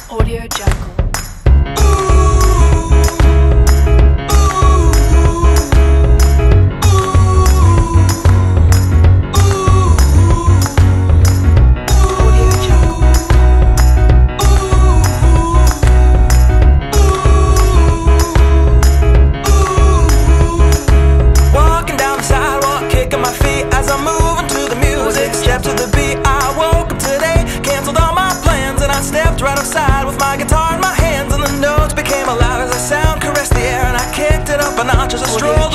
Audio Jungle. Right outside with my guitar in my hands, and the notes became alive as the sound caressed the air, and I kicked it up a notch as I strolled